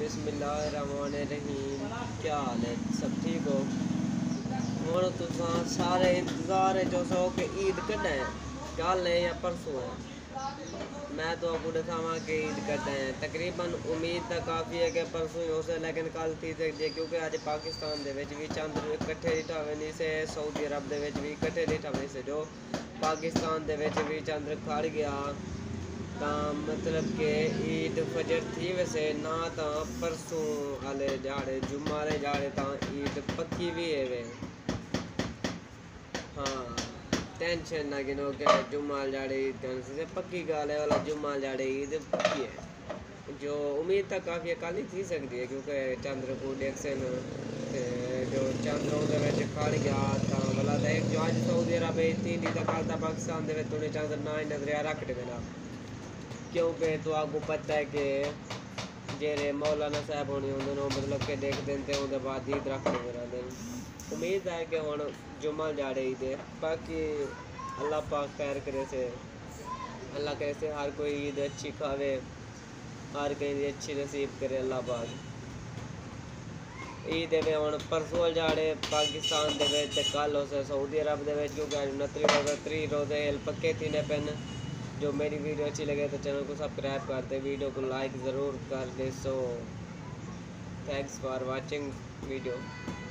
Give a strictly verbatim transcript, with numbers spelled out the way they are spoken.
बिस्मिल्लाहिर्रहमानिर्रहीम। क्या हाल है, सब ठीक हो? हुण तुसां सारे इंतज़ार जो सो कि ईद कद है, कल है या परसों है। मैं तो आपको दसावां कि ईद कद है। तकरीबन उम्मीद तो काफ़ी है कि परसों ही हो से, लेकिन कल थी सकती है क्योंकि अज पाकिस्तान दे विच भी चंद इकट्ठे नहीं ठावे नहीं से, सऊदी अरब दे विच भी इकट्ठे नहीं ठावे से। जो पाकिस्तान दे विच भी चंद खड़ गया तो मतलब कि ईद फजर थी वैसे ना तो परसों वाले जाड़े जुम्मा वाले जाड़े तो ईद पक्की भी है वे। हाँ, टेंशन ना गिनो के जुम्मा वाले जाड़े ईद कैंसिल से पक्की गाल है वाला जुम्मा वाले जाड़े ईद पक्की है। जो उम्मीद तक काफ़ी कल ही थी सकती है क्योंकि चंद्र को डेक्सन जो चंद्रों के विच खड़ गया तो वाला तो एक जो अज सऊदी अरब तीन दी कल तो पाकिस्तान दे विच चंद्र ना ही नजरिया रख देना क्योंकि तो आपको पता है कि जेरे मौलाना साहब होने होंगे मतलब कि देख देते उनके बाद ईद रख देते। उम्मीद है कि हम जुम्मा जाड़े ईद बाकी अल्लाह पाक खैर करे से, अल्लाह करे से हर कोई ईद अच्छी खावे, हर कहीं अच्छी नसीब करे अल्लाह पाक। ईद में हम परसों जाड़े पाकिस्तान के कल हो सऊदी अरब के क्योंकि उनती रोज़े त्री रोज़े पक्के थी पेन। जो मेरी वीडियो अच्छी लगे तो चैनल को सब्सक्राइब कर दे, वीडियो को लाइक ज़रूर कर दे। So thanks for watching video.